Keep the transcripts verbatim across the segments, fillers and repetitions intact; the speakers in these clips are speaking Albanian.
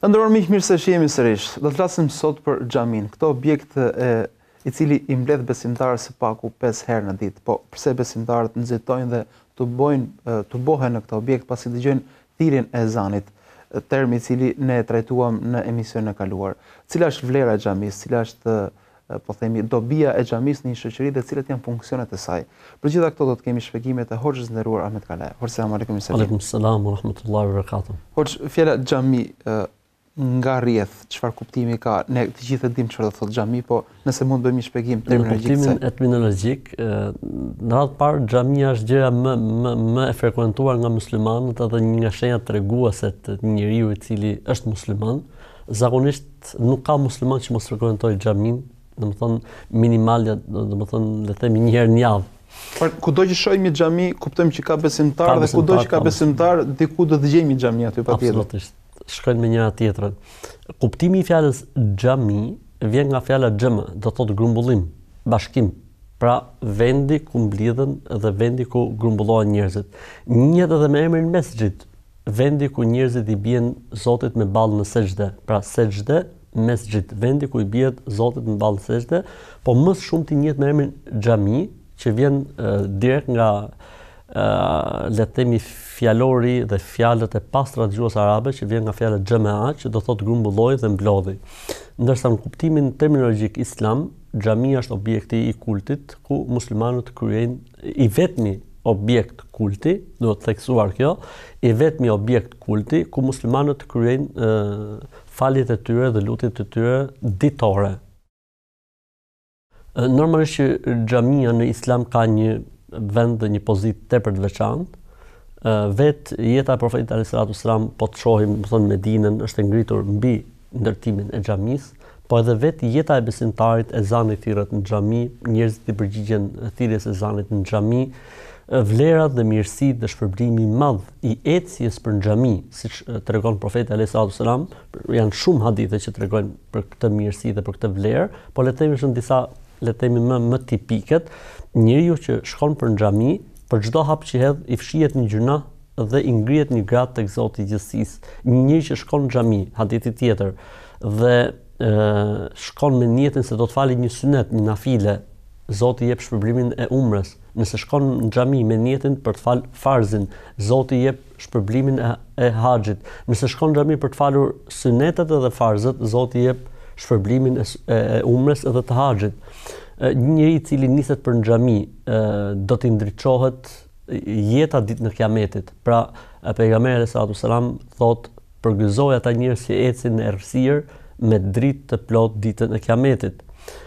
Të nderuar miq, mirë se jemi sërish. Do të flasim sot për xhamin, këtë objekt e, i cili i mbledh besimtarët së paku pesë herë në ditë. Po pse besimtarët nxitojnë dhe të bojnë të bohen në këtë objekt pasi dëgjojnë thirrjen e ezanit, termi i cili ne e trajtuam në emisionin e kaluar. Cila është vlera e xhamisë, cila është po themi dobia e xhamisë në një shoqëri dhe cilat janë funksionet e saj. Për gjitha këto do të kemi shpjegimet e Hoxhës nderuar Ahmed Kalaja. Hoxh, selam aleikum. Aleikum selam wa rahmatullahi wa barakatuh. Hoxh, fjala xhami nga rrjedh, çfarë kuptimi ka? Ne të gjithë e dimë çfarë do thotë xhami, po nëse mund bëjmë një shpjegim terminologjik. Në kuptimin etimonologjik, në radhë parë xhamia është gjëja më më më e frekuentuar nga muslimanët dhe një nga shenjat treguese të njeriu i cili është musliman. Zakonisht nuk ka musliman që mos frekuentojë xhamin, domethënë minimal, domethënë le të themi një herë në javë. Por kudo që shohim një xhami, kuptojmë që ka besimtar dhe kudo që ka besimtar, diku do dëgjojmë një xhami aty patjetër. Absolutisht. Shkojnë me njëra tjetrën. Kuptimi i fjalës xhami vjen nga fjala xhama, do thotë grumbullim, bashkim. Pra vendi ku mblidhen dhe vendi ku grumbullohen njerëzit. Njëhet edhe me emrin mesxhit, vendi ku njerëzit i bien Zotit me ballë në sejdë. Pra sejdë, mesxhit, vendi ku i bien Zotit me ballë në sejdë, po më shumë ti njihet me emrin xhami, që vjen uh, direkt nga uh, le të themi fjalori dhe fjalët e pastra të gjuhës arabe, që vjen nga fjala xhamaa, që do thotë grumbulloi dhe mblodhi. Ndërsa në kuptimin terminologjik islam, xhamia është objekti i kultit ku muslimanët kryejnë i vetmi objekt kulti, duhet të theksuar kjo, i vetmi objekt kulti ku muslimanët kryejnë uh, faljet e tyre dhe lutjet e tyre ditore. Normalisht që xhamia në islam ka një vend dhe një pozitë tepër të veçantë. Vetë jeta e profetit alayhis salatu wassalam, po të shohim, më thonë Medinën, është ngritur mbi ndërtimin e xhamisë, po edhe vetë jeta e besimtarit, ezani thirret në xhami, njerëzit i përgjigjen thirrjes së ezanit në xhami, vlerat dhe mirësitë dhe shpërblimi i madh i ecjes për në xhami, siç tregon profeti alayhis salatu wassalam, janë shumë hadithe që tregojnë për këtë mirësi dhe për këtë vlerë, po le të themi shumë disa le të themi më më tipiket, njeriu që shkon për në xhami, për çdo hap që hedh i fshihet një gjuna dhe i ngrihet një grad tek Zoti i gjithësisë. Një njeri që shkon në xhami, hadithi tjetër, dhe e, shkon me niyetin se do të falë një sunet, një nafile, Zoti i jep shpërblimin e umrës. Nëse shkon në xhami me niyetin për të falë farzin, Zoti i jep shpërblimin e, e haxhit. Nëse shkon në xhami për të falur sunetet edhe farzët, Zoti i jep shpërblimin e, e, e umrës edhe të haxhit. Një njeri i cili niset për në xhami do t'i ndriçohet jeta ditë në kiametit. Pra, pejgamberi alayhis salatu wassalam thotë, përgëzoj ata njerëz që ecin në errësirë me dritë të plot ditën e kiametit.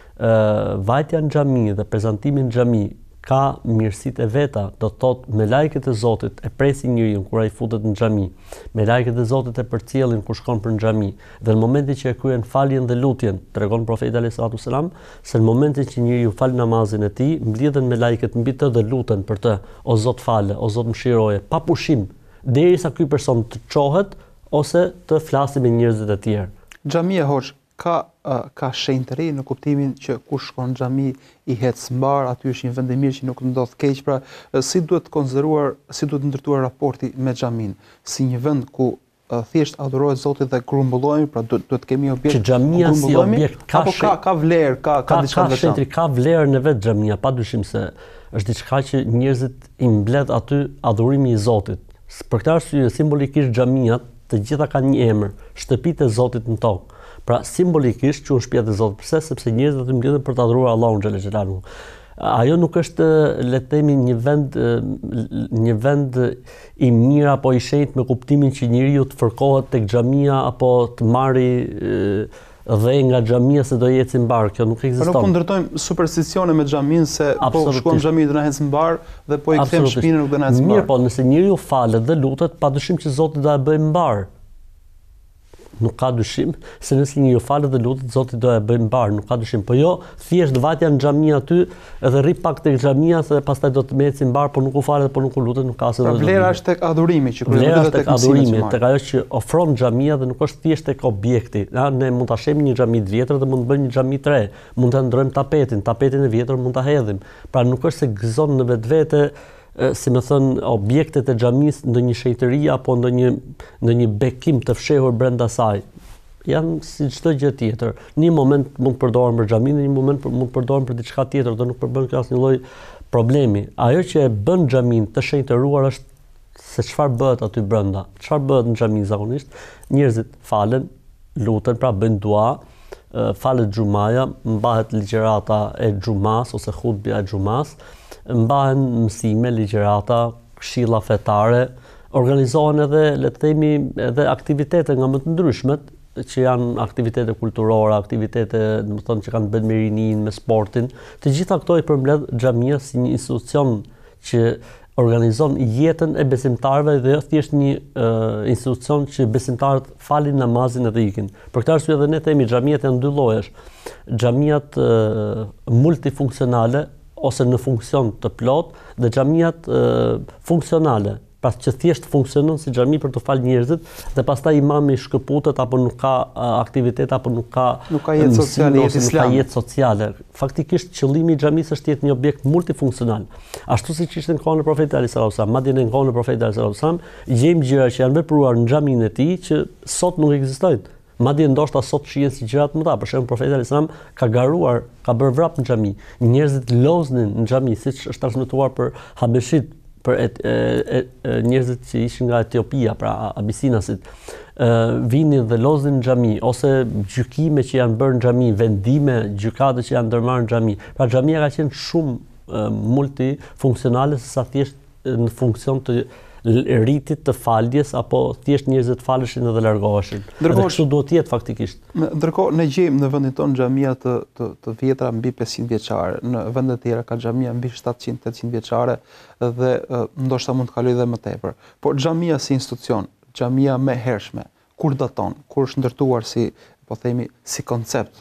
Vajtja në xhami dhe prezantimi në xhami ka mirësitë e veta, do të thotë me lajket e Zotit e presin njeriu kur ai futet në xhami. Me lajket e Zotit e përcjellin kur shkon për në xhami. Dhe në momentin që e kryen faljen dhe lutjen, tregon profeti alayhis salatu wassalam, se në momentin që njeriu fal namazin e tij, mbledhen me lajket mbi të dhe luten për të, o Zot fale, o Zot mëshiroje, pa pushim, derisa ky person të çohet ose të flasë me njerëzit e tjerë. Xhamia hoxh ka uh, ka shenjë të re në kuptimin që kush shkon në xhami i hec mbar, aty është një vend i mirë që nuk ndodh keq, pra uh, si duhet të konsideruar, si duhet ndërtuar raporti me xhamin, si një vend ku uh, thjesht adhurohet Zoti dhe grumbullohemi, pra duhet duhet të kemi objekt. Që xhamia si objekt ka apo ka ka vlerë, ka ka diçka të veçantë. Ka vlerën e vet xhamia, padyshim se është diçka që njerëzit i mbledh aty adhurimi i Zotit. Për këtë arsye simbolikisht xhamiat të gjitha kanë një emër, shtëpitë e Zotit në tokë. Pra simbolikisht quhen shtëpitë e Zotit. Pse? Sepse njerëzit aty mbledhen për të adhuruar Allahun xhela xhelalu. Ajo nuk është, le të themi, një vend një vend i mirë apo i shenjtë me kuptimin që njeriu të fërkohet tek xhamia apo të marrë dhe nga xhamia se do ecë mbar. Kjo nuk ekziston. Po nuk kundërtojmë supersticione me xhamin se po shkon në xhami do na ecë mbar dhe po i kthem shpinën nuk do na ecë mbar. Mirë, po nëse njeriu falet dhe lutet, padyshim që Zoti do e bëjë mbar. Nuk ka dyshim se nëse njeriu falet dhe lutet, Zoti do e bëjë mbar, nuk ka dyshim. Po jo, thjesht vajtja në xhami aty edhe rri pak tek xhamia se pastaj do të më ecë mbar, por nuk u falet, por nuk u lutet, nuk ka se. Pra vlera është tek adhurimi që vlera është tek adhurimi, tek ajo që ofron xhamia dhe nuk është thjesht tek objekti. Na ne mund ta shehim një xhami të vjetër dhe mund të bëjmë një xhami të re. Mund ta ndrojmë tapetin, tapetin e vjetër mund ta hedhim. Pra nuk është se gëzon në vetvete si më thon objektet e xhamisë ndonjë shenjtëri apo ndonjë ndonjë bekim të fshehur brenda saj. janë si çdo gjë tjetër. Në një moment mund të përdoren për xhamin, në një moment për, mund të përdoren për diçka tjetër, do nuk përbën kjo asnjë lloj problemi. Ajo që e bën xhamin të shenjtëruar është se çfarë bëhet aty brenda. Çfarë bëhet në xhami zakonisht? Njerëzit falen, luten, pra bëjnë dua, falet xhumaja, mbahet ligjërata e xhumas ose hutbja e xhumas, mbahen mësime, ligjërata, këshilla fetare, organizohen edhe, le të themi, edhe aktivitete nga më të ndryshmet, që janë aktivitete kulturore, aktivitete, do të thonë, që kanë bën me rinin, me sportin. Të gjitha këto i përmbledh xhamia si një institucion që organizon jetën e besimtarëve dhe jo thjesht një uh, institucion që besimtarët falin namazin edhe ikin. Për këtë arsye edhe ne themi xhamiat janë dy llojesh. Xhamiat uh, multifunksionale ose në funksion të plot dhe xhamiat uh, funksionale, pra që thjesht funksionon si xhami për të falë njerëzit dhe pastaj imami shkëputet apo nuk ka uh, aktivitet apo nuk ka nuk ka jetë sociale, jetë nuk ka jetë sociale. Faktikisht qëllimi i xhamisë është jetë një objekt multifunksional. Ashtu siç ishte në kohën e Profetit Ali sallallahu alajhi wasallam, madje në kohën e Profetit Ali sallallahu alajhi wasallam, gjejmë gjëra që janë vepruar në xhamin e tij që sot nuk ekzistojnë. Madje ndoshta sot shihen si gjëra të mëdha. Për shembull, Profeti Ali sallallahu alajhi wasallam ka garuar, ka bërë vrap në xhami. Njerëzit loznin në xhami, siç është transmetuar për habeshit, për et, e, e, e, njerëzit që ishin nga Etiopia, pra abisinasit, e, vinin dhe loznin në xhami, ose gjykime që janë bërë në xhami, vendime, gjykate që janë ndërmarrë në xhami. Pra xhamia ka qenë shumë e, multifunksionale se sa thjesht në funksion të rritit të faljes apo thjesht njerëzit faleshin dhe largoheshin. Dhe kështu duhet të jetë faktikisht. Ndërkohë ne gjejmë në vendin tonë xhamia të, të, të vjetra mbi pesëqind vjeçare, në vende të tjera ka xhamia mbi shtatëqind tetëqind vjeçare dhe uh, ndoshta mund të kalojë edhe më tepër. Por xhamia si institucion, xhamia më hershme, kur daton, kur është ndërtuar si, po themi, si koncept?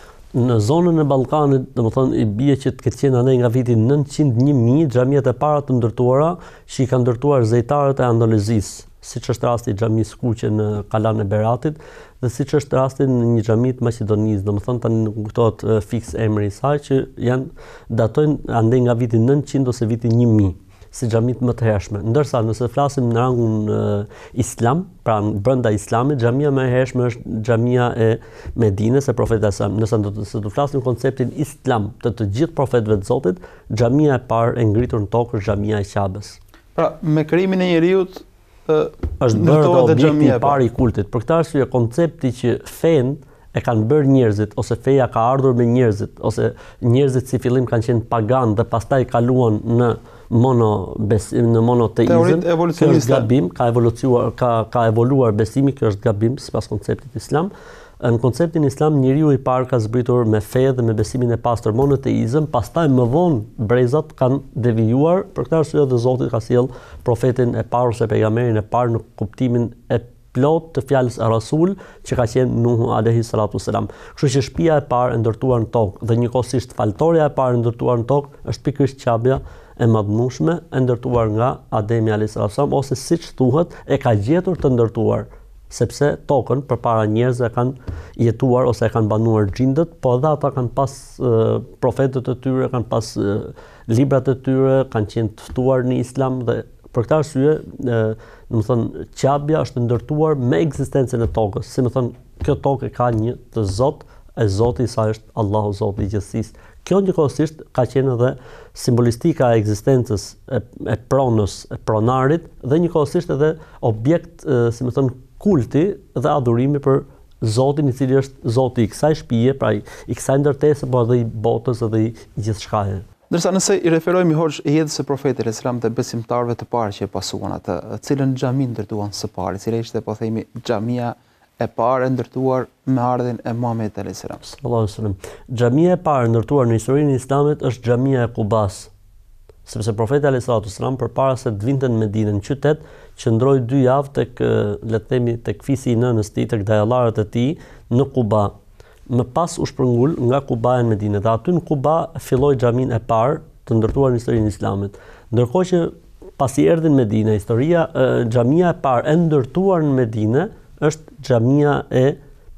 Në zonën e Ballkanit, domethënë i bie që të ketë qenë andaj nga viti nëntëqind një mijë xhamiat e para të ndërtuara që i kanë ndërtuar zejtarët e Andaluzisë, siç është rasti i xhamisë Kuqe në Kalan e Beratit dhe siç është rasti në një xhami të Maqedonisë, domethënë tani nuk kuptohet uh, fiks emri i saj, që janë datojnë andaj nga viti nëntëqind ose viti një mijë. Si xhamit më të hershme. Ndërsa nëse flasim në rangun uh, islam, pra brenda islamit, xhamia më e hershme është xhamia e Medinës e Profetit sa. Nëse do të do flasim konceptin islam të të gjithë profetëve të Zotit, xhamia e parë e ngritur në tokë është xhamia e Qabes. Pra me krijimin e njeriut uh, është bërë objekti i parë i kultit. Për këtë arsye koncepti që fen e kanë bërë njerëzit, ose feja ka ardhur me njerëzit, ose njerëzit si fillim kanë qenë pagan dhe pastaj kaluan në mono besim, në monoteizëm, kjo është gabim, ka evoluar, ka, ka evoluar besimi, kjo është gabim sipas konceptit islam. Në konceptin islam njeriu i parë ka zbritur me fe dhe me besimin e pastër monoteizëm, pastaj më vonë brezat kanë devijuar, për këtë arsye dhe Zoti ka sjell profetin e parë ose pejgamberin e parë në kuptimin e plot të fjalës e Rasul që ka qenë Nuhu alayhi salatu wasalam. Kështu që shtëpia e parë e ndërtuar në tokë dhe njëkohësisht faltoria e parë e ndërtuar në tokë është pikërisht Qabja e madhnueshme e ndërtuar nga Ademi alayhi salatu wasalam, ose siç thuhet e ka gjetur të ndërtuar, sepse tokën përpara njerëzve kanë jetuar ose e kanë banuar xhindët, po edhe ata kanë pas uh, profetët e tyre, kanë pas uh, librat e tyre, kanë qenë të ftuar në islam dhe për këtë arsye, do të thonë, Qabja është ndërtuar me ekzistencën e tokës. Si më thënë, kjo tokë ka një të Zot, e Zoti i saj është Allahu Zoti i gjithësisë. Kjo njëkohësisht ka qenë edhe simbolistika e ekzistencës e, e pronës, e pronarit dhe njëkohësisht edhe objekt, e, si më thënë, kulti dhe adhurimi për Zotin i cili është Zoti i kësaj shtëpie, pra i, i kësaj ndërtese, por edhe i botës edhe i gjithçkaje. Ndërsa nëse i referojmë hoxh jetës së Profetit sallallahu alajhi wasallam dhe besimtarëve të parë që e pasuan atë, cilën xhami ndërtuan së pari, cila ishte po themi xhamia e parë ndërtuar me ardhin e Muhamedit alayhis salam. Sallallahu alaihi wasallam. Xhamia e parë ndërtuar në historinë e Islamit është xhamia e Qubas. Sepse Profeti alayhis salam përpara se të vinte në Medinë në qytet, qëndroi dy javë tek, le të themi, tek fisi i nënës tij, tek dajallarët e tij në Quba. Më pas u shpërngul nga Quba në Medinë dhe aty në Quba filloi xhamin e parë të ndërtuar në historinë e Islamit. Ndërkohë që pasi erdhi në Medinë, historia xhamia e parë e ndërtuar në Medinë është xhamia e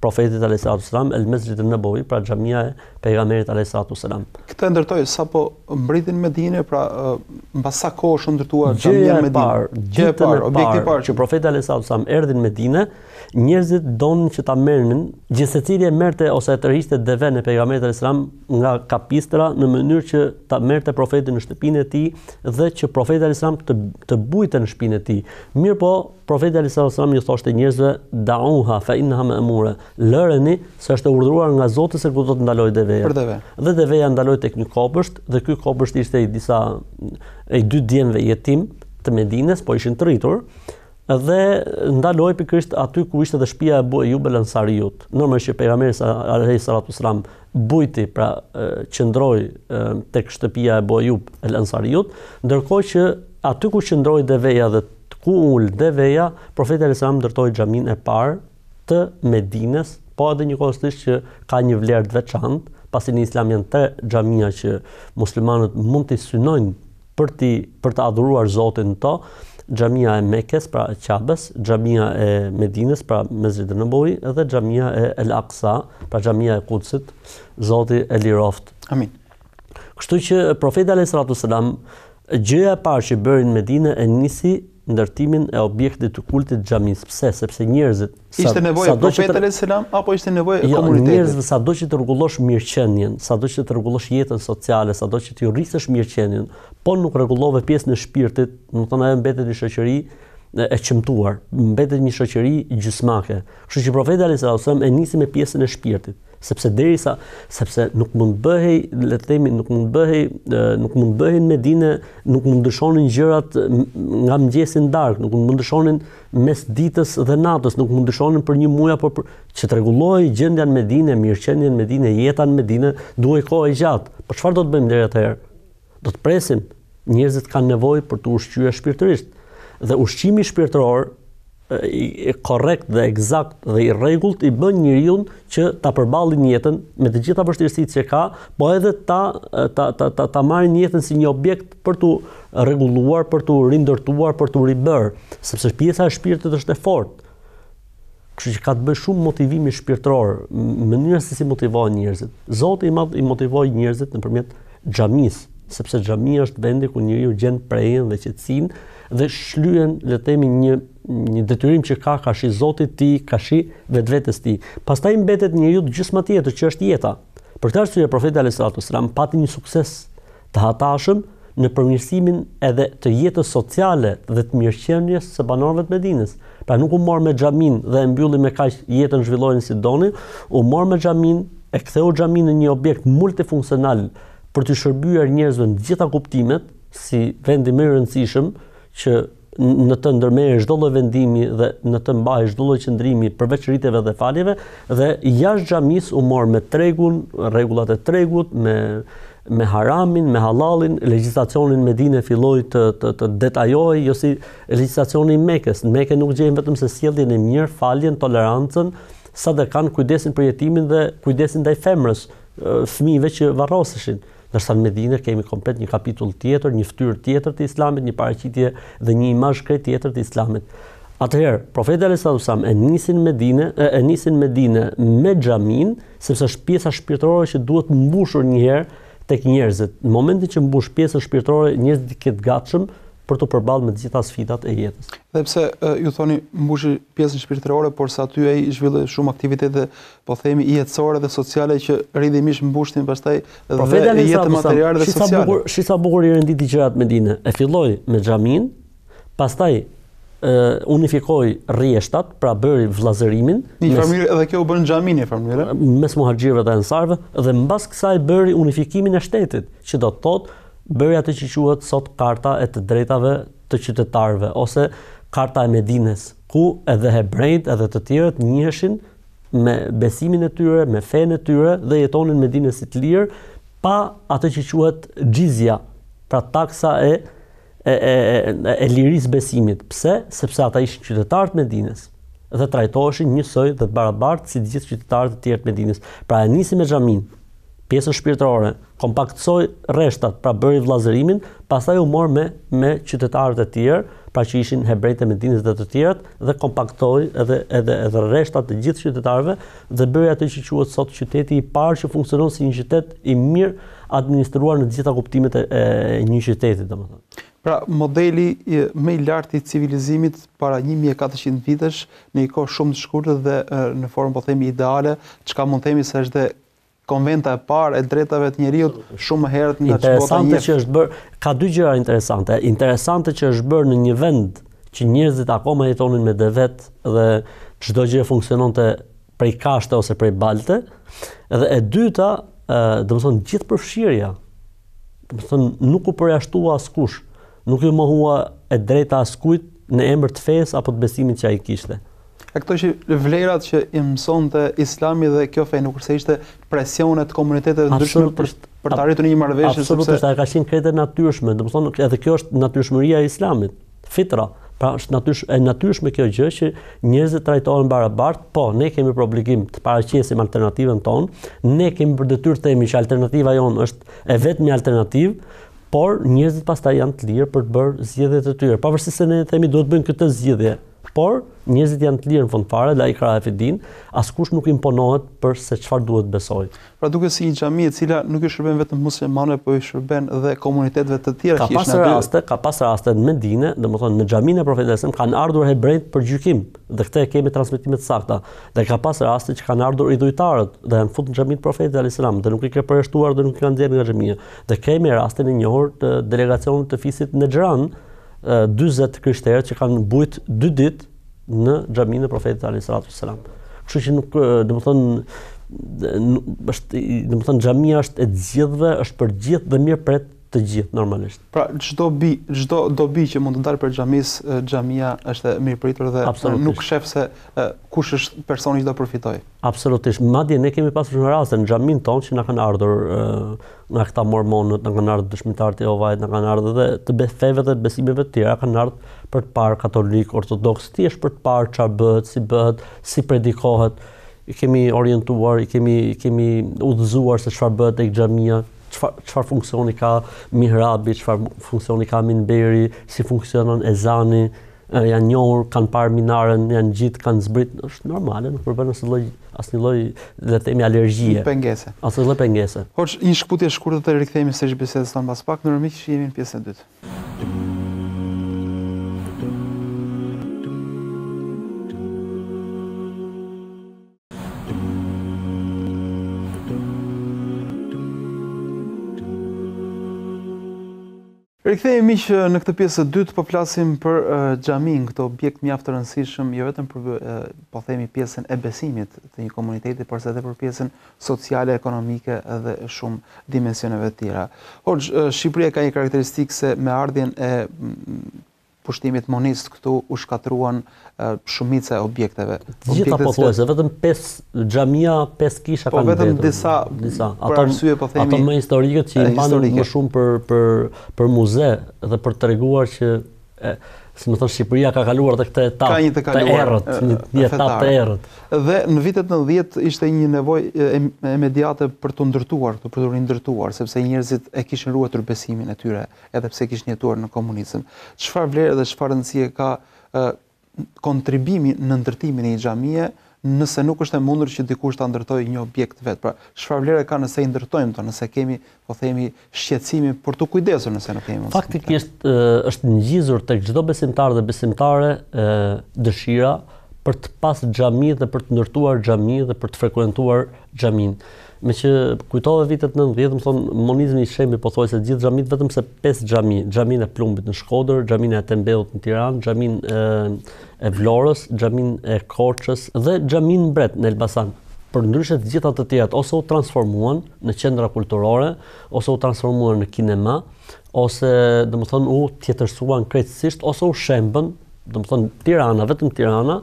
profetit alayhis salatu wassalam, el Mesjid an-Nabawi, pra xhamia e pejgamberit alayhis salatu wassalam. Këtë ndërtoi sapo mbritin në Medinë, pra mbas sa kohë është ndërtuar xhamia në Medinë. Gjë e parë, objekti i parë që profeti alayhis salatu wassalam erdhi në Medinë, njerëzit donin që ta merrnin, gjithsecili e merrte ose e tërhiqte deven e pejgamberit alayhis salam nga kapistra në mënyrë që ta merrte profetin në shtëpinë e tij dhe që profeti alayhis salam të të bujte në shtëpinë e tij. Mirë po, profeti alayhis salam i thoshte njerëzve da'uha fa innaha ma'mura. Lëreni se është e urdhëruar nga Zoti se ku do të ndalojë deveja. Për deve. Dhe deveja ndaloi tek një kopësht dhe ky kopësht ishte i disa i dy djemve jetim të Medinës, po ishin të rritur. Dhe ndaloi pikërisht aty ku ishte dhe shtëpia e Abu Ayyub al-Ansariut. Normalisht që pejgamberi alayhi salatu wasalam bujti, pra qëndroi tek shtëpia e Abu Ayyub al-Ansariut, ndërkohë që aty ku qëndroi deveja dhe ku ul deveja, profeti alayhi salam ndërtoi xhamin e parë të Medinës, po edhe njëkohësisht që ka një vlerë të veçantë, pasi në Islam janë tre xhamia që muslimanët mund t'i synojnë për t'i për të adhuruar Zotin to. Xhamia e Mekës, pra e Qabes, xhamia e Medinës, pra Mesjid an-Nabawi, dhe xhamia e El Aqsa, pra xhamia e Kudsit, Zoti e liroft. Amin. Kështu që profeti alayhis salatu wassalam, gjëja e parë që bëri në Medinë e nisi ndërtimin e objektit të kultit xhamis. Pse? Sepse njerëzit ishte nevojë profetit alayhis salam apo ishte nevojë e komunitetit? Njerëzit sado që të rregullosh mirëqenien, sado që të rregullosh jetën sociale, sado që të rrisësh mirëqenien, po nuk rregullove pjesën e shpirtit, do të thonë ajo mbetet një shoqëri e çmtuar, mbetet një shoqëri gjysmake. Kështu që profeti alayhis salam e nisi me pjesën e shpirtit, sepse derisa sepse nuk mund bëhej, le të themi, nuk mund bëhej, nuk mund bëhej në Medinë, nuk mund dëshonin gjërat nga mëngjesi në darkë, nuk mund dëshonin mes ditës dhe natës, nuk mund dëshonin për një muaj apo për që të rregullohej gjendja në Medinë, mirëqenia në Medinë, jeta në Medinë, duhej kohë e gjatë. Po çfarë do të bëjmë deri atëherë? Do të presim. Njerëzit kanë nevojë për të ushqyer shpirtërisht. Dhe ushqimi shpirtëror i korrekt dhe eksakt dhe i rregullt i bën njeriu që ta përballin jetën me të gjitha vështirësitë që ka, po edhe ta ta ta ta, ta marrin jetën si një objekt për tu rregulluar, për tu rindërtuar, për tu ribër, sepse pjesa e shpirtit është e fortë. Kështu që ka të bëjë shumë motivimi shpirtëror, mënyra se si motivohen njerëzit. Zoti i madh i motivoi njerëzit nëpërmjet xhamisë, sepse xhamia është vendi ku njeriu gjen prejen dhe qetësinë dhe shlyen, le të themi, një një detyrim që ka ka shi Zotit ti, ka shi vetvetes ti. Pastaj mbetet njeriu gjysma tjetër që është jeta. Për këtë arsye profeti alayhis salatu wassalam pati një sukses të hatashëm në përmirësimin edhe të jetës sociale dhe të mirëqenies së banorëve të Medinës. Pra nuk u mor me xhamin dhe e mbylli me kaq jetën zhvillonin si doni, u mor me xhamin, e ktheu xhamin në një objekt multifunksional për të shërbyer njerëzve në të gjitha kuptimet, si vendi më i rëndësishëm që në të ndërmerrë çdo lloj vendimi dhe në të mbajë çdo lloj qëndrimi përveç riteve dhe faljeve, dhe jashtë xhamis u mor me tregun, rregullat e tregut, me me haramin, me hallalin. Legjislacionin Medinë filloi të të, të detajohej, jo si legjislacioni i Mekës. Në Mekë nuk gjejmë vetëm se sjelljen e mirë, faljen, tolerancën, sadekan, kujdesin për jetimin dhe kujdesin ndaj femrës, fëmijëve që varroseshin. Ndërsa në Medinë kemi komplet një kapitull tjetër, një fytyrë tjetër të Islamit, një paraqitje dhe një imazh krejt tjetër të Islamit. Atëherë, profeti alayhis salam e nisi në Medinë, e nisi në Medinë me xhamin, sepse është pjesa shpirtërore që duhet mbushur një herë tek njerëzit. Në momentin që mbush pjesën shpirtërore, njerëzit këtë gatshëm për të përballë me të gjitha sfidat e jetës. Dhe pse ju thoni mbushi pjesën shpirtërore, por sa aty ai zhvilloi shumë aktivitete, po themi jetësore dhe sociale që rrjedhimisht mbushtin pastaj dhe jetën materiale dhe sociale. Shi sa bukur i renditi gjërat me Medinë. E filloi me xhamin, pastaj uh, unifikoi rrjeshtat, pra bëri vllazërimin. Një familje edhe kjo u bën xhami një familje. Mes muhaxhirëve dhe ansarëve, dhe mbas kësaj bëri unifikimin e shtetit, që do të thotë bëri atë që quhet sot karta e të drejtave të qytetarëve ose karta e Medinës, ku edhe hebrejt edhe të tjerët njiheshin me besimin e tyre, me fenë e tyre dhe jetonin në Medinë si të lirë, pa atë që quhet xhizja, pra taksa e e e, e, e lirisë besimit. Pse? Sepse ata ishin qytetarë të Medinës dhe trajtoheshin njësoj dhe të barabartë si të gjithë qytetarët e tjerë të Medinës. Pra e nisi me xhamin, pjesën shpirtërore, kompaktësoi rreshtat, pra bëri vllazërimin, pastaj u mor me me qytetarët e tjerë, pra që ishin hebrejtë e Medinës dhe të tjerat, dhe kompaktoi edhe edhe edhe rreshtat të gjithë qytetarëve dhe bëri atë që quhet sot qyteti i parë që funksionon si një qytet i mirë administruar në të gjitha kuptimet e, e një qyteti, domethënë. Pra, modeli më i lartë i civilizimit para një mijë e katërqind vitesh në një kohë shumë të shkurtër dhe në formë po themi ideale, çka mund themi se është konventa e parë e drejtave të njeriut shumë më herët nga çbota e Interesante që është bërë, ka dy gjëra interesante. Interesante që është bërë në një vend që njerëzit akoma jetonin me devet dhe çdo gjë funksiononte prej kashte ose prej balte, dhe e dyta, domethënë gjithë përfshirja. Domethënë nuk u përjashtua askush, nuk u mohua e drejta askujt në emër të fesë apo të besimit që ai kishte. E këto që vlerat që i mësonte Islami dhe kjo fe, nuk kurse ishte presione të komuniteteve ndryshme për, për të arritur një marrëveshje. Absolutisht, sepse... ka qenë krejtë e natyrshme, domethënë edhe kjo është natyrshmëria e Islamit, fitra. Pra është natyrsh, e natyrshme kjo gjë që njerëzit trajtohen barabartë, po ne kemi për obligim të paraqesim alternativën tonë, ne kemi për detyrë të themi që alternativa jonë është e vetmi alternativë, por njerëzit pastaj janë të lirë për të bërë zgjedhjet e tyre. Pavarësisht se ne themi duhet bëjmë këtë zgjedhje, por njerëzit janë të lirë në fund fare, la ikraha fi din, askush nuk imponohet për se çfarë duhet besoj. Pra duke si një xhami e cila nuk i shërben vetëm muslimanëve, por i shërben edhe komuniteteve të tjera që ishin aty. Ka pas raste, ka pas raste në Medinë, domethënë në xhamin e Profetit sallallahu alajhi wasallam kanë ardhur hebrejt për gjykim, dhe këtë e kemi transmetime të sakta. Dhe ka pas raste që kanë ardhur idhujtarët dhe janë futur në xhamin e Profetit sallallahu alajhi wasallam, dhe nuk i ka përjashtuar dhe nuk i kanë nxjerrë nga xhamia. Dhe kemi rastin e njohur të delegacionit të fisit në Xhan, dyzet krishterë që kanë bujt dy ditë në xhaminë e Profetit alayhis salam. Kështu që nuk, domethënë, është, domethënë xhamia është e të gjithëve, është për gjithë dhe mirë pret të gjithë normalisht. Pra çdo bi, çdo dobi që mund të dalë për xhamis, xhamia është e mirëpritur dhe nuk shef se kush është personi që do përfitoj. Absolutisht. Madje ne kemi pasur një rast në xhamin tonë që na kanë ardhur nga këta mormonët, na kanë ardhur dëshmitarët e Jehovait, na kanë ardhur dhe të feve dhe besimeve të tjera, kanë ardhur për të parë katolik, ortodoks, thjesht për të parë çfarë bëhet, si bëhet, si predikohet. I kemi orientuar, i kemi i kemi udhëzuar se çfarë bëhet tek xhamia, çfarë çfarë funksioni ka mihrabi, çfarë funksioni ka minberi, si funksionon ezani, janë njohur, kanë parë minaren, janë gjithë, kanë zbrit, është normale, nuk përbën asnjë lloj asnjë lloj, le të themi, alergjie. Pengese. Asnjë lloj pengese. Hoç, një shkputje e shkurtër të rikthehemi sërish bisedës tonë pas pak, ndërmjet që jemi në pjesën e dytë. Rikthehemi që në këtë pjesë të dytë po flasim për uh, xhamin, këtë objekt mjaft të rëndësishëm, jo vetëm për uh, po themi pjesën e besimit të një komuniteti, por edhe për pjesën sociale, ekonomike dhe shumë dimensioneve të tjera. Hoç, uh, Shqipëria ka një karakteristikë se me ardhjen e mm, pushtimit monist këtu u shkatruan uh, shumica e objekteve. Gjitha pothuajse, vetëm pesë xhamia, pesë kisha po, kanë vetëm vetëm. disa, disa. Për ato, arsye po themi. Ato më historikët që i mbanë më shumë për për për muze dhe për treguar që e, si më thonë, Shqipëria ka kaluar të këtë etapë ka një të, kaluar, të errët, një, një etapë të errët. Dhe në vitet nëntëdhjetë ishte një nevojë imediate për të ndërtuar, për të rindërtuar, sepse njerëzit e kishin ruajtur besimin e tyre, edhe pse kishin jetuar në komunizëm. Çfarë vlerë dhe çfarë rëndësie ka uh, kontribimi në ndërtimin e një xhamie, nëse nuk është e mundur që dikush ta ndërtojë një objekt vet. Pra, çfarë vlerë ka nëse i ndërtojmë to, nëse kemi, po themi, shqetësimin për të kujdesur nëse nuk kemi mundësi. Faktikisht është ngjizur tek çdo besimtar dhe besimtare dëshira për të pas xhami dhe për të ndërtuar xhami dhe për të frekuentuar xhamin. Me që kujtove vitet nëntëdhjetë, më thonë, monizmi i shembi pothuajse të gjithë xhamit, vetëm se pesë xhami, xhamin e Plumbit në Shkodër, xhamin e Atembeut në Tiranë, xhamin e, e Vlorës, xhamin e Korçës dhe xhamin Mbret në Elbasan. Për ndryshe të gjitha të tjerat ose u transformuan në qendra kulturore, ose u transformuan në kinema, ose domethënë u tjetërsuan krejtësisht, ose u shembën, domethënë Tirana, vetëm Tirana,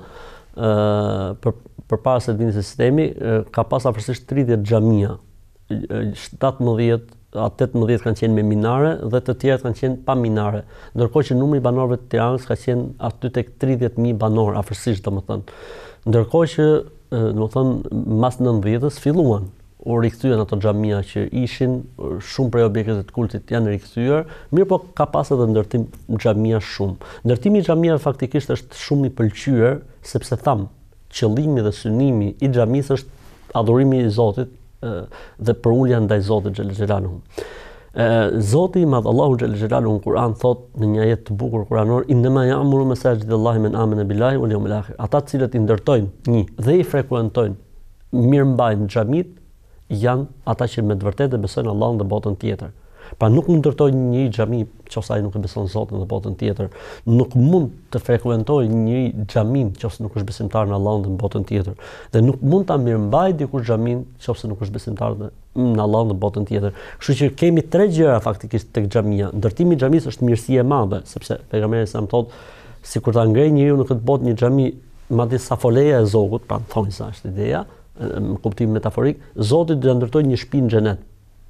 ë për përpara se të vinte sistemi, ka pas afërsisht tridhjetë xhamia. shtatëmbëdhjetë a tetëmbëdhjetë kanë qenë me minare dhe të tjerat kanë qenë pa minare. Ndërkohë që numri i banorëve të Tiranës ka qenë aty tek tridhjetë mijë banor afërsisht, domethënë. Ndërkohë që domethënë mas nëntëdhjetës filluan, u rikthyen ato xhamia që ishin, shumë prej objektet të kultit janë rikthyer, mirë po ka pas edhe ndërtim xhamia shumë. Ndërtimi i xhamiave faktikisht është shumë i pëlqyer sepse tham, qëllimi dhe synimi i xhamisë është adhurimi i Zotit dhe përulja ndaj Zotit xhel xhelaluhu. Zoti i madh Allahu xhel xhelaluhu në Kur'an thot në një ajet të bukur kuranor, innama ya'muru masajidallahi man amana billahi wal yawmil akhir. Ata të cilët i ndërtojnë një dhe i frekuentojnë mirëmbajnë xhamit janë ata që me të vërtetë besojnë Allahun dhe botën tjetër. Pra nuk mund të ndërtojë një xhami nëse ai nuk e beson Zotin dhe botën tjetër. Nuk mund të frekuentojë një xhamin nëse nuk është besimtar në Allahun dhe në botën tjetër. Dhe nuk mund ta mirëmbajë dikush xhamin nëse nuk është besimtar në Allahun dhe botën tjetër. Kështu që kemi tre gjëra faktikisht tek xhamia. Ndërtimi i xhamisë është mirësi e madhe, sepse pejgamberi sa më thotë, sikur ta ngrejë njeriu në këtë botë një xhami, madje sa foleja e zogut, pra thonë sa është ideja, në kuptim metaforik, Zoti do të ndërtojë një shtëpi në xhenet.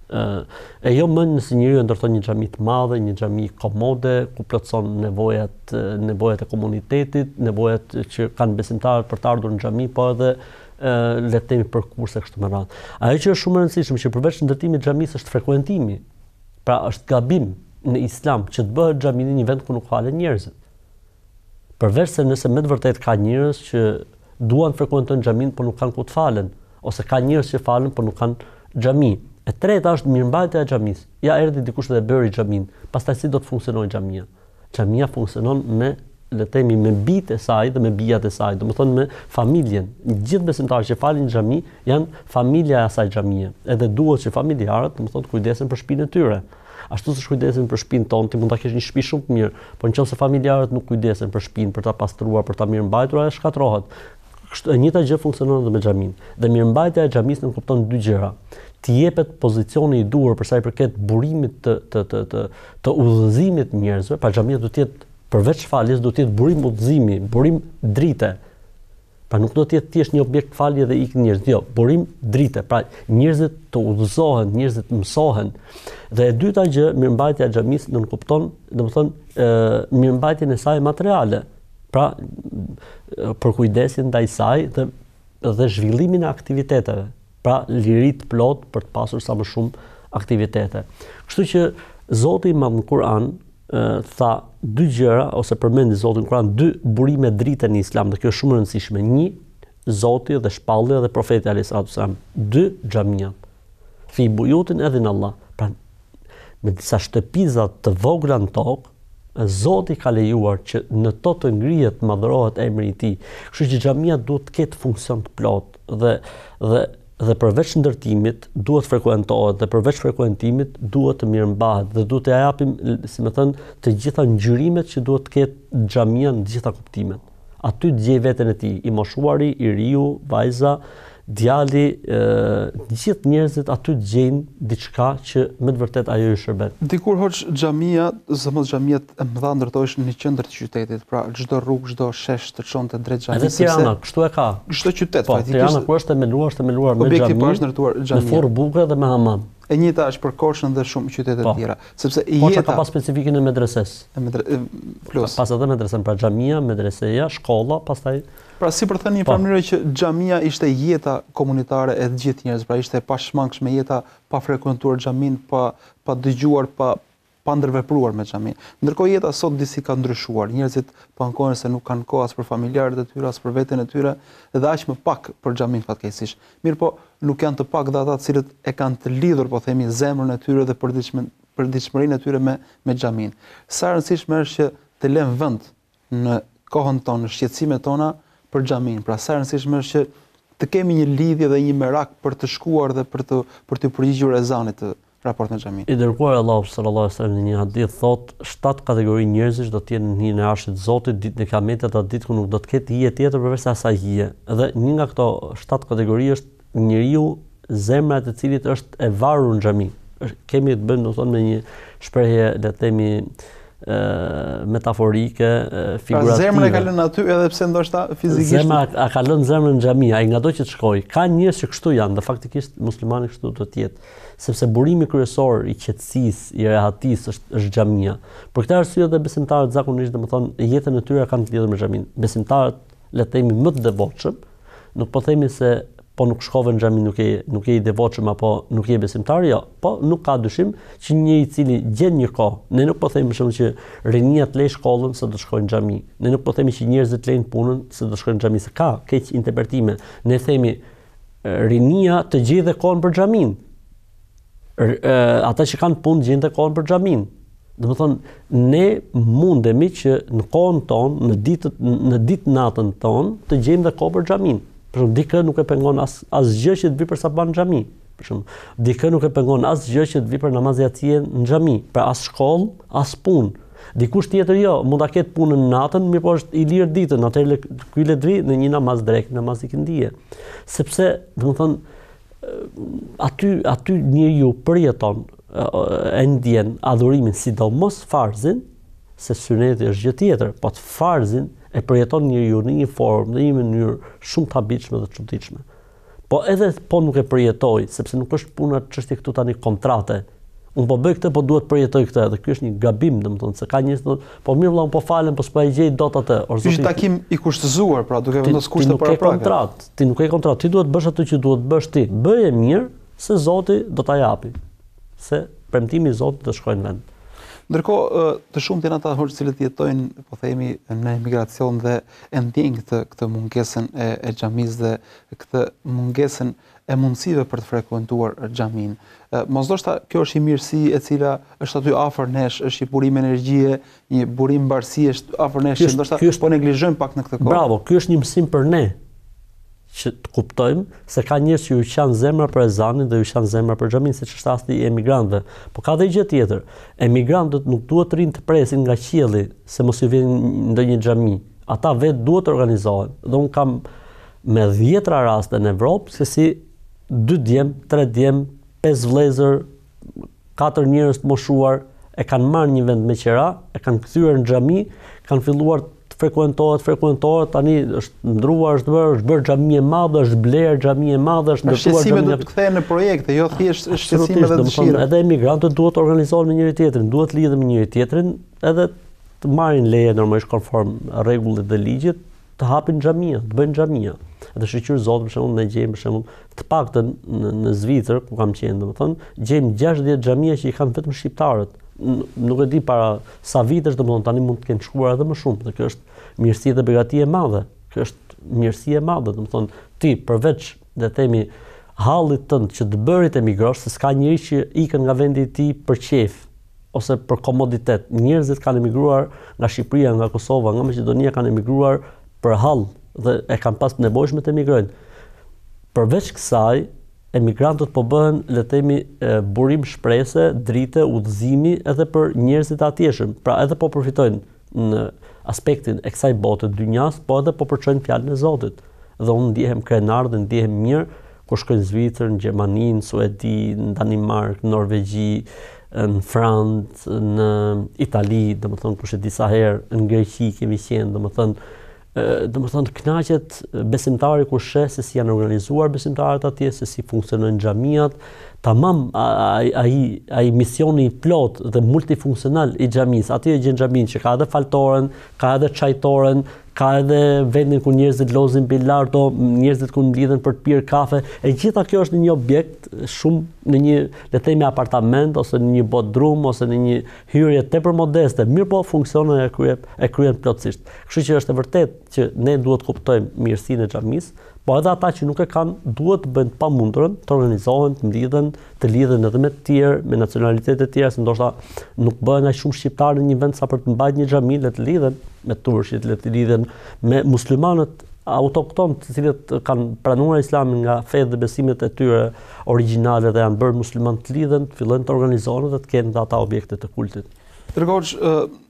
E jo më nëse njeriu ndërton një xhami të madhe, një xhami komode, ku plotson nevojat, nevojat e komunitetit, nevojat që kanë besimtarët për të ardhur në xhami, po edhe le të themi për kurse kështu me radhë. Ajo që është shumë e rëndësishme që përveç ndërtimit të xhamisë është frekuentimi. Pra është gabim në Islam që të bëhet xhami në një vend ku nuk falen njerëzit. Përveç se nëse me të vërtetë ka njerëz që duan të frekuentojnë xhamin, por nuk kanë ku të falen, ose ka njerëz që falen, por nuk kanë xhami. E treta është mirëmbajtja e xhamisë. Ja erdhi dikush dhe bëri xhamin. Pastaj si do të funksionojë xhamia? Xhamia funksionon me, le të themi, me bijtë e saj dhe me bijat e saj, domethënë me familjen. Gjithë besimtarët që falin në xhami janë familja e asaj xhamie. Edhe duhet që familjarët, domethënë, të kujdesen për shtëpinë e tyre. Ashtu siç kujdesen për shtëpinë tonë, ti mund ta kesh një shtëpi shumë të mirë, por nëse familjarët nuk kujdesen për shtëpinë, për ta pastruar, për ta mirëmbajtur, ajo shkatërrohet. Kështu e njëjta gjë funksionon edhe me xhamin. Dhe mirëmbajtja e xhamisë nuk kupton dy gjëra. Të jepet pozicioni i duhur për sa i përket burimit të të të të, të udhëzimit njerëzve, pra xhamia do të jetë përveç faljes do të jetë burim udhëzimi, burim drite. Pra nuk do të jetë thjesht një objekt falje dhe ikën njerëz, jo, burim drite. Pra njerëzit të udhëzohen, njerëzit mësohen. Dhe e dyta gjë, mirëmbajtja e xhamisë do të kupton, domethënë mirëmbajtjen e saj materiale. Pra për kujdesin ndaj saj dhe dhe zhvillimin e aktiviteteve. Pra liri të plot për të pasur sa më shumë aktivitete. Kështu që Zoti i Madh në Kur'an e, tha dy gjëra ose përmendi Zoti në Kur'an dy burime drite në Islam, dhe kjo është shumë e rëndësishme. Një, Zoti dhe shpallja dhe profeti alayhis salam. Dy, xhamiat. Fi buyutin edhin Allah. Pra me disa shtëpiza të vogla në tokë, Zoti ka lejuar që në to të ngrihet, madhërohet emri i Tij. Kështu që xhamia duhet të ketë funksion të plotë dhe dhe dhe përveç ndërtimit duhet frekuentohet dhe përveç frekuentimit duhet të mirëmbahet dhe duhet të japim, si më thënë, të gjitha ngjyrimet që duhet të ketë xhamia në të gjitha kuptimet. Aty të gjej veten e tij, i moshuari, i riu, vajza, djali, të gjithë njerëzit aty të gjejnë diçka që me të vërtet ajo i shërben. Dikur hoç xhamia, zëmos xhamiat e mëdha ndërtoheshin në qendër të qytetit, pra çdo rrugë, çdo shesh të çonte drejt xhamisë. Edhe Tirana, kështu e ka. Çdo qytet po, faktikisht. Tirana ku është themeluar, është themeluar me xhami. Objekti pa ndërtuar xhamia. Me forë buke dhe me hamam. E njëjta është për Korçën dhe shumë qytete të tjera, sepse jeta jeta ka pas specifikën e medreses. E medre, plus. Pas edhe medresen, pra xhamia, medreseja, shkolla, pastaj. Pra si për thënë një mënyrë që xhamia ishte jeta komunitare e të gjithë njerëzve, pra ishte e pashmangshme jeta pa frekuentuar xhamin, pa pa dëgjuar, pa pa ndërvepruar me xhamin. Ndërkohë jeta sot disi ka ndryshuar. Njerëzit po ankohen se nuk kanë kohë as për familjarët e tyre, as për veten e tyre, dhe aq më pak për xhamin fatkeqësisht. Mirë po, nuk janë të pak dhe ata të cilët e kanë të lidhur, po themi, zemrën e tyre dhe përditshmërinë e tyre me me xhamin. Sa rëndësishme është që të lëmë vend në kohën tonë, në shqetësimet tona për xhamin. Pra sa rëndësishme është që të kemi një lidhje dhe një merak për të shkuar dhe për të për të përgjigjur ezanit të raport me xhamin. I dërguar Allahu sallallahu alaihi wasallam në një hadith thot, shtat kategori njerëzish do të jenë në hijen e arshit të Zotit ditën e Kiametit, atë ditë ku nuk do të ketë hije tjetër përveç asaj hije. Dhe një nga këto shtat kategori është njeriu zemra e të cilit është e varur në xhami. Kemi të bëjmë domethënë me një shprehje, le të themi, metaforike, figurative. Pra zemra e ka lënë aty edhe pse ndoshta fizikisht. Zemra a ka lënë zemrën në xhami, ai ngado që të shkojë. Ka njerëz që kështu janë, dhe faktikisht muslimani kështu do të jetë, sepse burimi kryesor i qetësisë, i rehatisë është është xhamia. Për këtë arsye dhe besimtarët zakonisht, domethënë, jetën e tyre kanë të lidhur me xhamin. Besimtarët, le të themi, më të devotshëm, nuk po themi se po nuk shkove në xhami, nuk je nuk je i devotshëm apo nuk je besimtar, jo, po nuk ka dyshim që një i cili gjen një kohë. Ne nuk po themi për shembull që rinia të lej shkollën se do të shkojnë në xhami. Ne nuk po themi që njerëzit lejnë punën se do të shkojnë në xhami, se ka keq interpretime. Ne themi rinia të gjejë kohën për xhamin. Ata që kanë punë gjejnë kohën për xhamin. Do të thonë, ne mundemi që në kohën tonë, në ditët në ditë natën tonë, të gjejmë dhe kohë për xhamin. Për shembull, dikë nuk e pengon as asgjë që të vi për saban në xhami. Për shembull, dikë nuk e pengon asgjë që të vi për namaz jacie në xhami, pra as shkollë, as punë. Dikush tjetër jo, mund ta ketë punën natën, mirë po është i lirë ditën, atëherë ky le dri në një namaz drek, namaz i këndije. Sepse, do të thonë, aty aty njeriu përjeton e ndjen adhurimin, sidomos farzin, se suneti është gjë tjetër, po të farzin e përjeton njeriu në një formë, në një mënyrë shumë të habitshme dhe të çuditshme. Po edhe po nuk e përjetoj, sepse nuk është puna çështje këtu tani kontrate. Unë po bëj këtë, po duhet përjetoj këtë, dhe ky është një gabim, domethënë, se ka njerëz që po mirë vëlla, unë po falem, po s'po e gjej dot atë. Ky është takim i kushtëzuar, pra duke vendosur kushte para praktikë. Ti nuk ke kontratë, ti duhet bësh atë që duhet bësh ti. Bëje mirë se Zoti do ta japi. Se premtimi i Zotit të shkojnë në vend. Ndërkohë, të shumtë janë ata hoxhë cilët jetojnë, po themi, në emigracion dhe e ndjejnë këtë këtë mungesën e, e xhamisë dhe këtë mungesën e mundësive për të frekuentuar xhamin. Mos ndoshta kjo është një mirësi e cila është aty afër nesh, është një burim energjie, një burim mbarësie është afër nesh, që ndoshta po neglizhojmë pak në këtë kohë. Bravo, ky është një mësim për ne, që të kuptojmë se ka njerëz që ju kanë zemra për ezanin dhe ju kanë zemra për xhamin, siç është rasti i emigrantëve. Po ka dhe gjë tjetër. Emigrantët nuk duhet të rinë të presin nga qielli se mos i vjen ndonjë xhami. Ata vetë duhet të organizohen. Dhe un kam me dhjetra raste në Evropë se si dy djem, tre djem, pesë vëllezër, katër njerëz të moshuar e kanë marrë një vend me qira, e kanë kthyer në xhami, kanë filluar frekuentohet, frekuentohet, tani është ndruar, është bërë, është bërë xhami e madhe, është bler xhami e madhe, është ndërtuar xhami. Do të kthehen në projekte, jo thjesht shqetësime dhe dëshira. Edhe emigrantët duhet të organizohen me njëri tjetrin, duhet lidhen me njëri tjetrin, edhe të marrin leje normalisht konform rregullit dhe ligjit, të hapin xhamia, të bëjnë xhamia. Edhe shoqëri Zot, për shembull, ne gjejmë për shembull të paktën në, në Zvicër, ku kam qenë, domethënë, gjejmë gjashtëdhjetë xhamia që i kanë vetëm shqiptarët. Nuk e di para sa vitesh, domethënë tani mund të kenë shkuar edhe më shumë, dhe kjo është mirësi dhe begati e madhe. Kjo është mirësi e madhe, domethënë ti përveç le të themi hallit tënd që të bërit emigrosh, se s'ka njerëz që ikën nga vendi i tij për qejf ose për komoditet. Njerëzit kanë emigruar nga Shqipëria, nga Kosova, nga Maqedonia, kanë emigruar për hall dhe e kanë pas nevojshme të emigrojnë. Përveç kësaj, emigrantët po bëhen, le të themi, burim shprese, drite, udhëzimi edhe për njerëzit atjeshëm. Pra edhe po përfitojnë në aspektin e kësaj bote dynjas, po edhe po përçojnë fjalën e Zotit. Dhe unë ndihem krenar dhe ndihem mirë kur shkoj në Zvicër, në Gjermani, në Suedi, në Danimark, në Norvegji, në Francë, në Itali, domethënë kush e di sa herë, në Greqi kemi qenë, domethënë domethënë kënaqet besimtari kur sheh se si janë organizuar besimtarët atje, se si funksionojnë xhamiat, tamam ai ai ai misioni i plot dhe multifunksional i xhamisë. Atje gjen xhamin që ka edhe faltoren, ka edhe çajtoren, ka edhe vendin ku njerëzit lozin bilardo, njerëzit ku mblidhen për të pirë kafe. E gjitha kjo është në një objekt shumë në një, le të themi, apartament ose në një bodrum ose në një hyrje tepër modeste, mirë po funksionon e kryen e kryen plotësisht. Kështu që është e vërtetë që ne duhet kuptojmë mirësinë e xhamisë, po edhe ata që nuk e kanë duhet të bëjnë pamundurën, të organizohen, të mblidhen, të lidhen edhe me të tjerë, me nacionalitete të tjera, se ndoshta nuk bëhen aq shumë shqiptarë në një vend sa për të mbajtur një xhami, le të lidhen me turshit, le të lidhen me muslimanët autoktonë, të cilët kanë pranuar Islamin nga fetë dhe besimet e tyre origjinale dhe janë bërë musliman, të lidhen, të fillojnë të organizohen dhe të kenë dhe ata objekte të kultit. Dërgoç,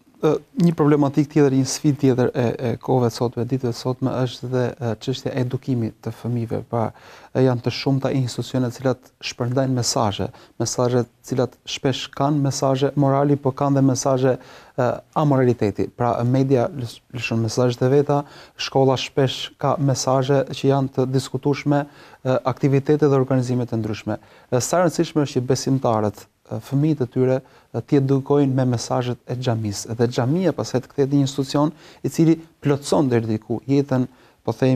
një problematik tjetër, një sfidë tjetër e, e kohëve të sotme, ditëve të sotme është dhe çështja e edukimit të fëmijëve. Pra janë të shumta institucione të cilat shpërndajnë mesazhe, mesazhe të cilat shpesh kanë mesazhe morali, por kanë dhe mesazhe amoraliteti. Pra media lëshon mesazhet e veta, shkolla shpesh ka mesazhe që janë të diskutueshme, aktivitete dhe organizime të ndryshme. Sa e rëndësishme është që besimtarët, fëmijët e tyre të edukojnë me mesazhet e xhamisë. Dhe xhamia pastaj të kthehet një institucion i cili plotson deri diku jetën, po themi,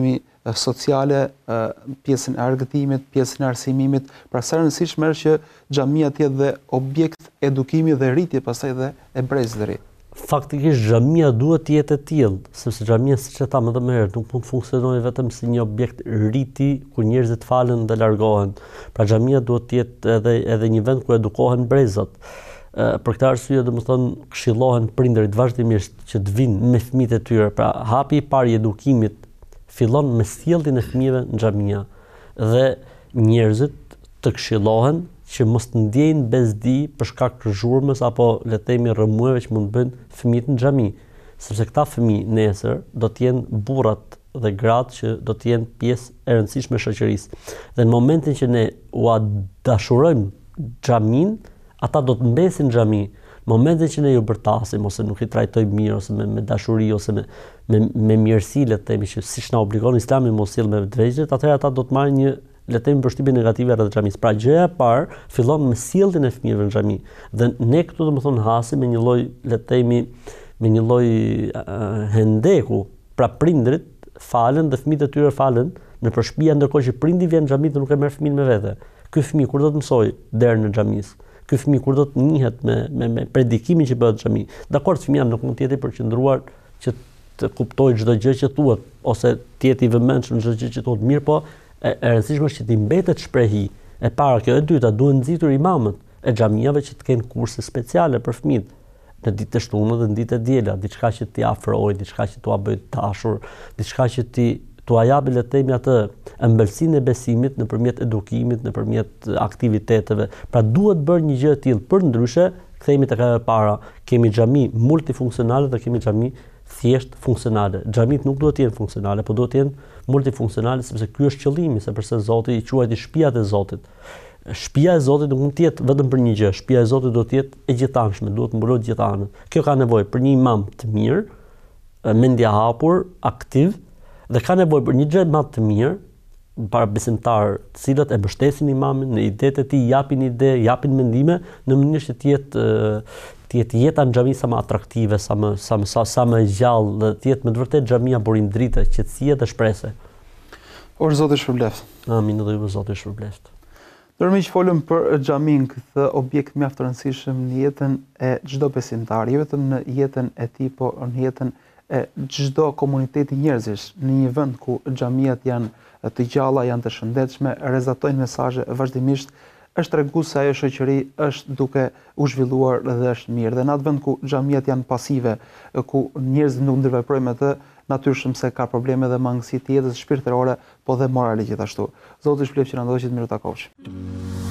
sociale, pjesën e argëtimit, pjesën e arsimimit. Pra sa e rëndësishme është që xhamia të jetë dhe objekt edukimi dhe rritje pastaj dhe e brezëri. Faktikisht xhamia duhet të jetë e tillë, sepse xhamia siç e thamë më herët nuk mund të funksionojë vetëm si një objekt rriti ku njerëzit falen dhe largohen. Pra xhamia duhet të jetë edhe edhe një vend ku edukohen brezat. Për këtë arsye domethënë këshillohen prindërit vazhdimisht që të vinë me fëmijët e tyre. Pra hapi i parë i edukimit fillon me sjelljen e fëmijëve në xhamia dhe njerëzit të këshillohen që mos të ndjejnë bezdi për shkak të zhurmës apo le të themi rrëmueve që mund të bëjnë fëmijët në xhami, sepse këta fëmijë nesër do të jenë burrat dhe gratë që do të jenë pjesë e rëndësishme e shoqërisë. Dhe në momentin që ne ua dashurojmë xhamin, ata do të mbesin në xhami. Në momentin që ne ju bërtasim ose nuk i trajtojmë mirë ose me, me dashuri ose me me, me mirësi, le të themi që siç na obligon Islami mos sjell me vetvegjël, atëherë ata do të marrin një le të themi përshtypje negative rreth xhamisë. Pra gjëja e parë fillon me sjelljen e fëmijëve në xhami. Dhe ne këtu domethënë hasim me një lloj le të themi me një lloj uh, hendeku. Pra prindrit falen dhe fëmijët e tyre falen në shtëpi, ndërkohë që prindi vjen në xhami dhe nuk e merr fëmijën me vete. Ky fëmijë kur do të mësojë derën e xhamisë? Ky fëmijë kur do të njihet me me, me predikimin që bëhet në xhami? Dakor, fëmia nuk mund të jetë i përqendruar që të kuptojë çdo gjë që thuhet ose të jetë i vëmendshëm çdo gjë që thuhet, mirë po e, e rëndësishme është që të mbetet shprehi. E para, kjo e dyta, duhen nxitur imamët e xhamiave që të kenë kurse speciale për fëmijët në ditët e shtunë dhe në ditët e diela, diçka që t'i afrojë, diçka që t'ua bëjë dashur, diçka që ti t'ua japë le të themi atë ëmbëlsinë e besimit nëpërmjet edukimit, nëpërmjet aktiviteteve. Pra duhet bërë një gjë e tillë, përndryshe kthehemi tek ajo e para, kemi xhami multifunksionale dhe kemi xhami thjesht funksionale. Xhamit nuk duhet të jenë funksionale, por duhet të jenë multifunksionale, sepse ky është qëllimi, sepse Zoti i quajti shtëpia e Zotit. Shtëpia e Zotit nuk mund të jetë vetëm për një gjë, shtëpia e Zotit duhet të jetë e gjithanshme, duhet të mburojë gjithë anët. Kjo ka nevojë për një imam të mirë, mendja hapur, aktiv, dhe ka nevojë për një xhamat të mirë, para besimtar, të cilët e mbështesin imamin në idetë e tij, japin ide, japin mendime në mënyrë që të jetë të jetë jeta në xhami sa më atraktive, sa më sa më sa, sa më gjallë, dhe të jetë me të vërtetë xhamia burim drite, qetësie dhe shpresë. Or Zoti shpërbleft. Amin, dhe ju Zoti shpërbleft. Dërmi që folëm për xhamin, këtë objekt mjaft të rëndësishëm në jetën e çdo besimtari, jo vetëm në jetën e tij, por në jetën e çdo komuniteti njerëzish, në një vend ku xhamiat janë të gjalla, janë të shëndetshme, rezatojnë mesazhe vazhdimisht, është tregues se ajo shoqëri është duke u zhvilluar dhe është mirë. Dhe në atë vend ku xhamiat janë pasive, ku njerëzit nuk ndërveprojnë me të, natyrshëm se ka probleme dhe mangësi të jetës shpirtërore, po dhe morale gjithashtu. Zoti shpëlbeft që na ndoqët mirë ta kohësh.